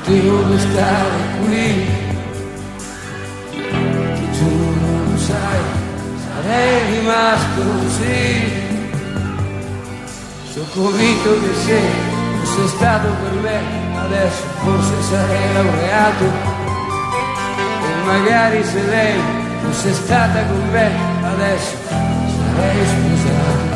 devo stare qui, ti giuro lo sai, sarei rimasto così. Sono convinto che se fosse stato per me, adesso forse sarei laureato, e magari se lei fosse stata con me, adesso sarei sposato.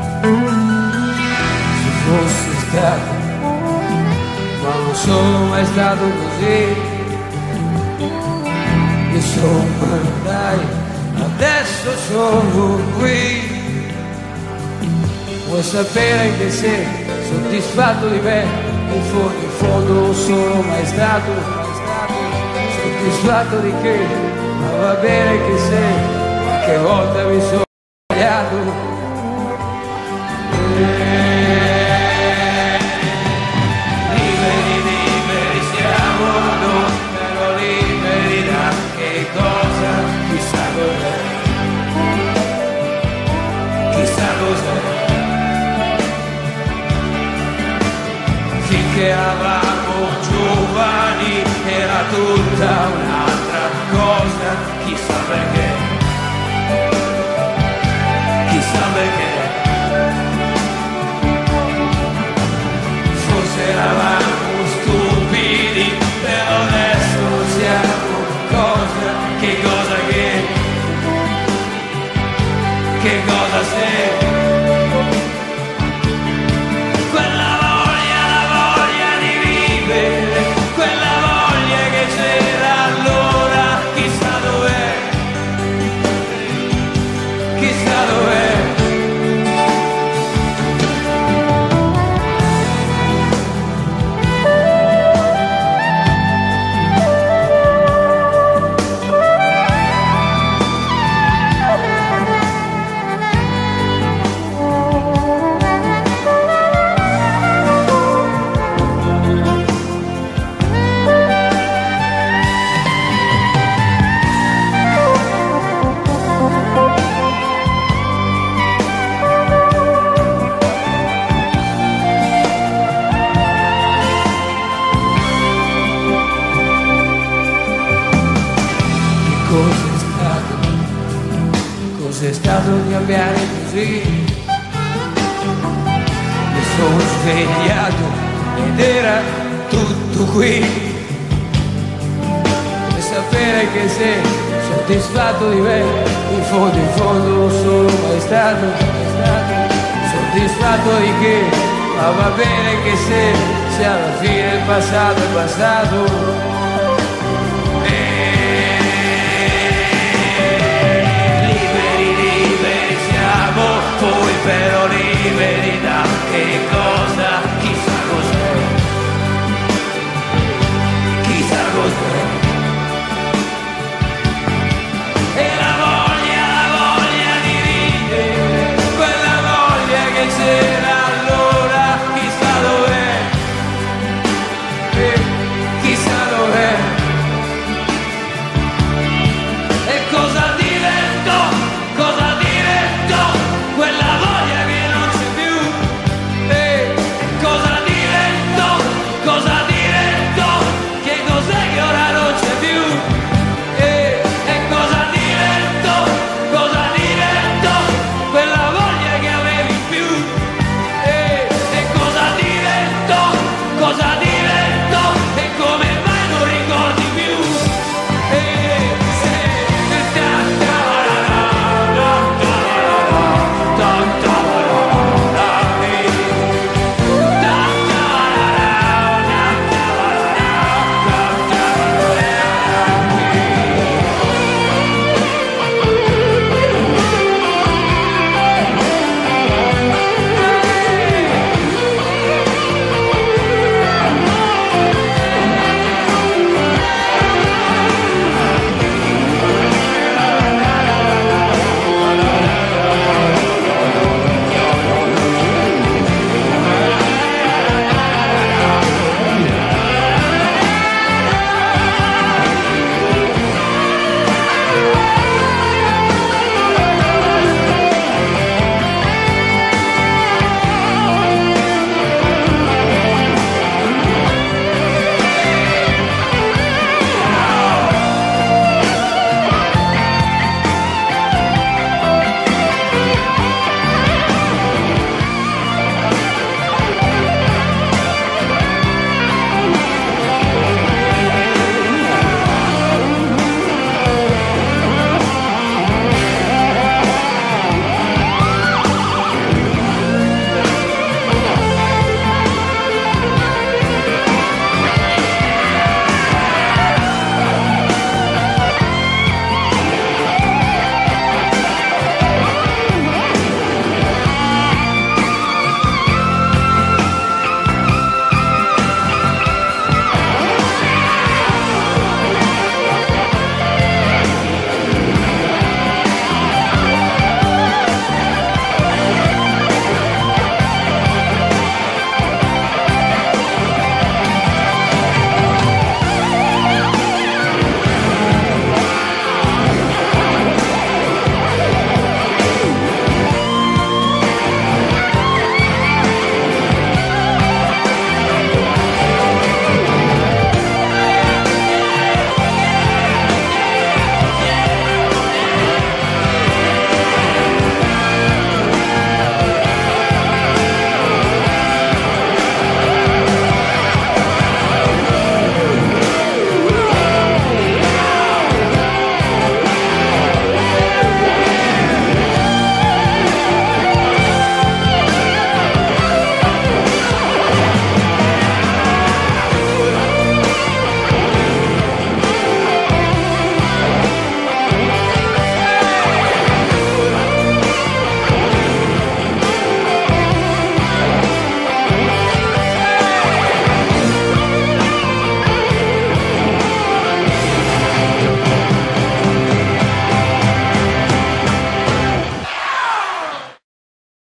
Se fosse stato, ma non sono mai stato così. Insomma dai, adesso sono qui. Vuoi sapere che sei soddisfatto di me? In fondo non sono mai stato soddisfatto di che, ma va bene che sei, qualche volta mi sono sbagliato. Liberi siamo noi, però liberi da che cosa? Chissà cos'è, chissà cos'è. Finché eravamo giovani era tutta un'altra cosa, chissà perché, chissà perché. Forse eravamo stupidi, però adesso siamo cosa, che cosa sei? Cos'è stato cambiare così? Mi sono svegliato ed era tutto qui. E sapere che sei soddisfatto di me, in fondo non sono mai stato soddisfatto di che, ma va bene che se alla fine il passato è passato.